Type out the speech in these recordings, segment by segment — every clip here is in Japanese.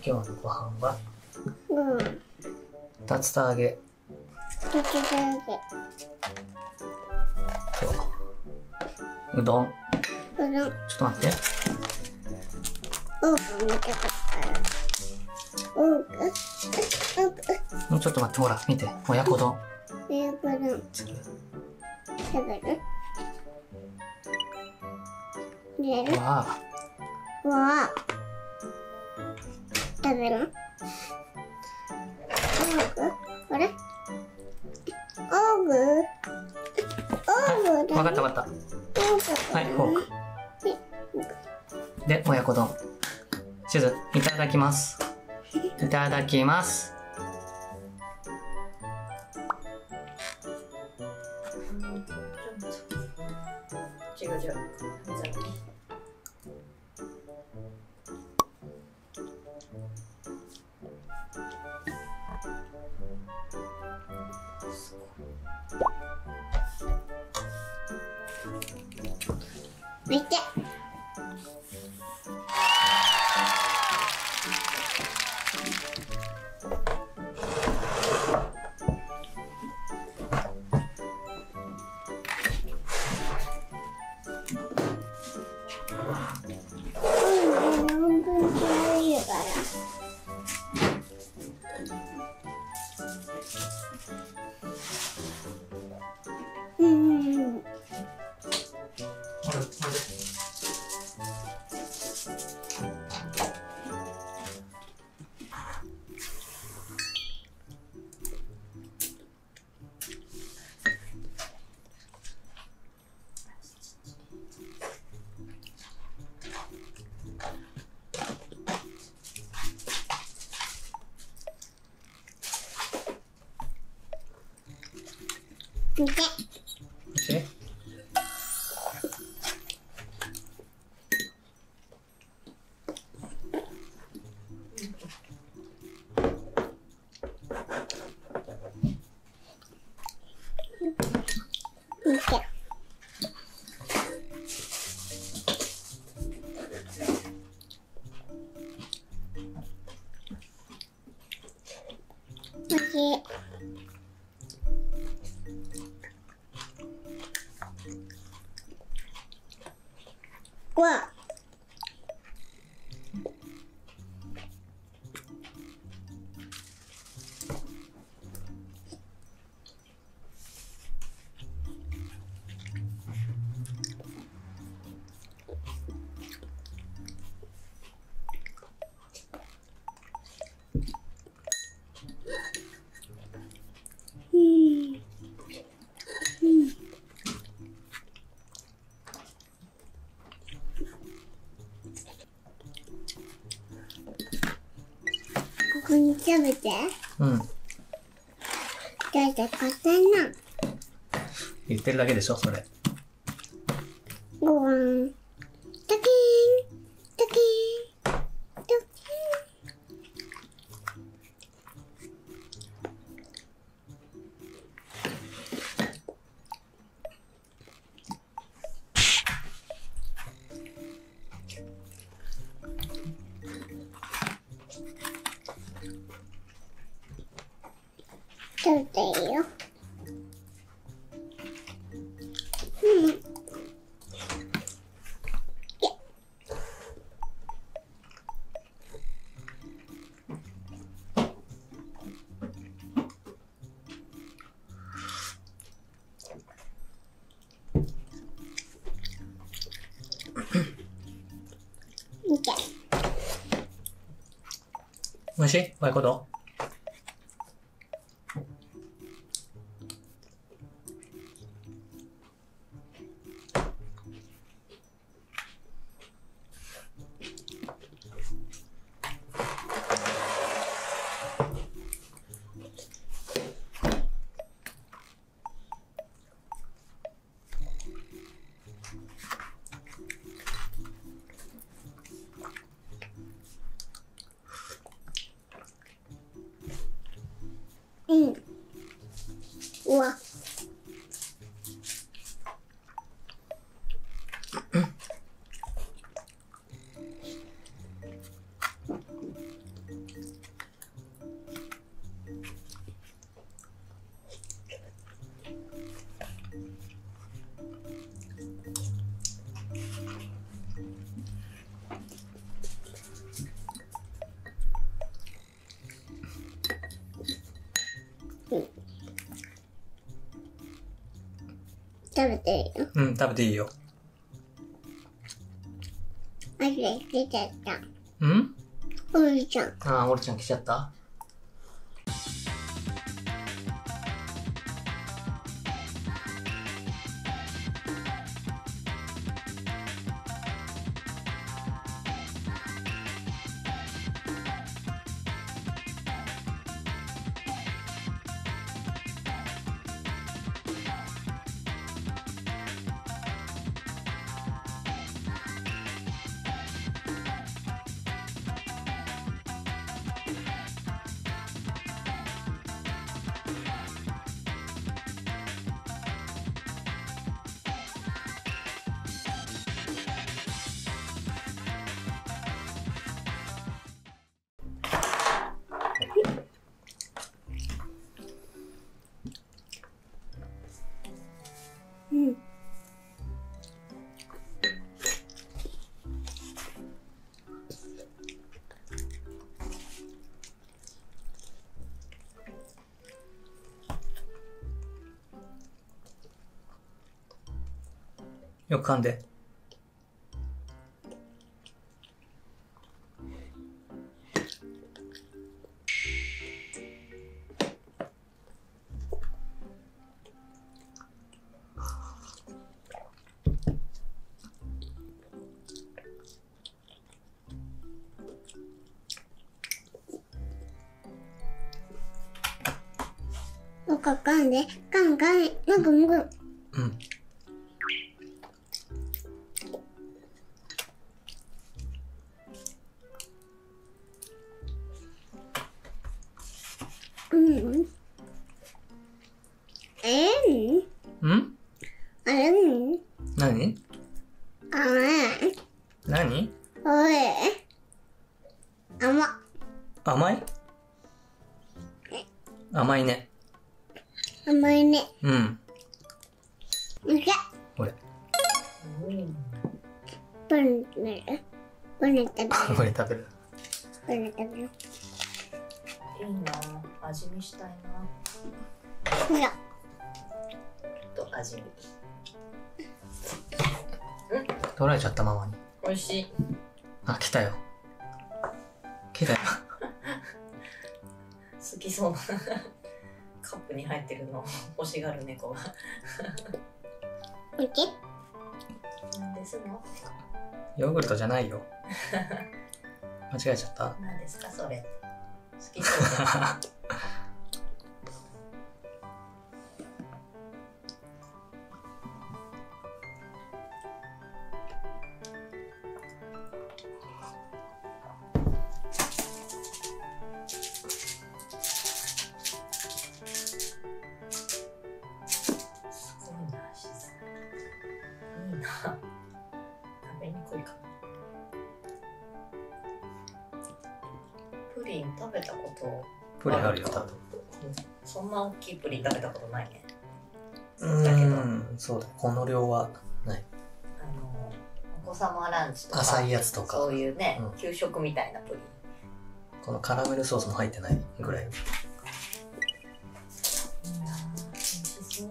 今日のご飯はうん。 竜田揚げときだとうどん。 け。うどん。 ちょっと待って。 多く見てください。多く。 もうちょっと待って、ほら見て、親子丼。 親子丼。食べる？入れる？ わあ、 わあ。食べる？多く？これ？多く？多くだ。 わかったわかっ多く。 た。はい、フォーク。で、親子丼。しず、いただきます。いただきます。 違う違う。 見て。見て。 おいしい？ 見て。おいしい。わ。ここに食べて。 うん。 だって硬いな。 言ってるだけでしょ、それ。 ご飯。タキーン。タキーン。タキーン。食べていいよ。見て。 おいしい？親子丼。 うん。うわ。 べていいの？ うん、食べていいよ。 あれ、出ちゃった。 うんおるちゃん。 ああ、オルちゃん来ちゃった。 うん。 よく噛んで。 なんか噛んで。噛ん。なんかむぐ。 うん。 うん。 うんあれん何あれ何おい。甘っ。 甘い甘いね。 甘いね。 うん。 いけ。 これ。 パン食べる？パン食べる？ これ食べる。 パン食べる？ いいな。味見したいな。 ほら。 と味見。 取られちゃったママに。 美味しい。 あ、来たよ。来たよ。 好きそうなカップに入ってるの欲しがる猫が。 いけ。 何ですの？ ヨーグルトじゃないよ。間違えちゃった。 何ですかそれ。好きそうじゃん。食べにくいかな。プリン食べたことプリンあるよ、多分。 そんな大きいプリン食べたことないね。 そうだ。この量はない。 お子様ランチとか浅いやつとか。 そういうね、 うん給食みたいなプリン。 このカラメルソースも入ってないぐらい。 美味しそう。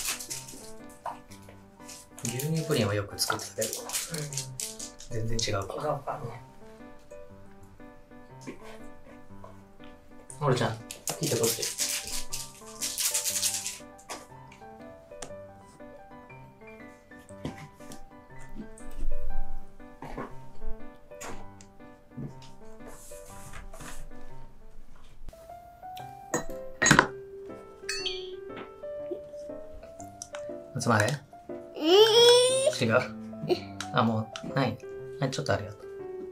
牛乳プリンはよく作ってたけど、全然違う違うか。 かね。 オルちゃん、聞いてこっち。いつまで？違う。あ、もう、ない。はい、ちょっとありがとう。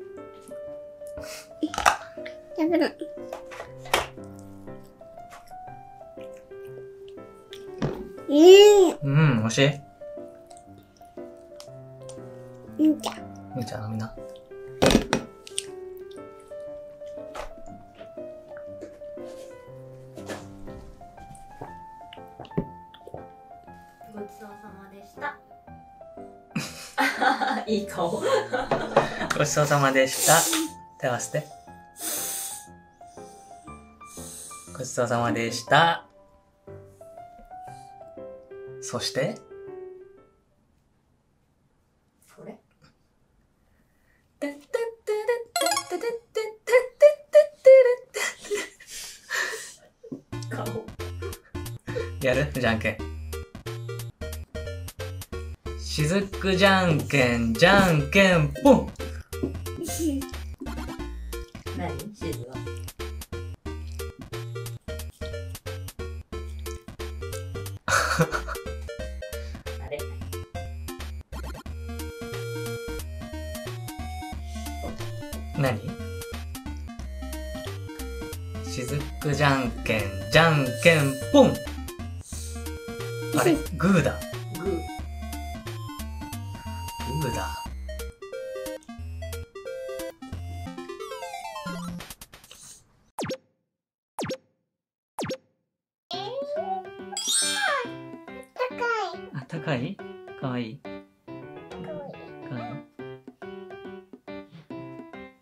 食べる。 うん、美味しい。 うんちゃん。 みーちゃん飲みな。 ごちそうさまでした。いい顔。 ごちそうさまでした。手合わせて。ごちそうさまでした。そして、 やるじゃんけん。しずくじゃんけん、じゃんけんぽん。 何しずは。あれ何？しずくじゃんけん、じゃんけんぽん。あれグーだ。 グー。 グーだ。あったかい？かわいい。かわいい。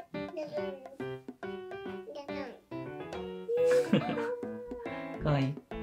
かわいい。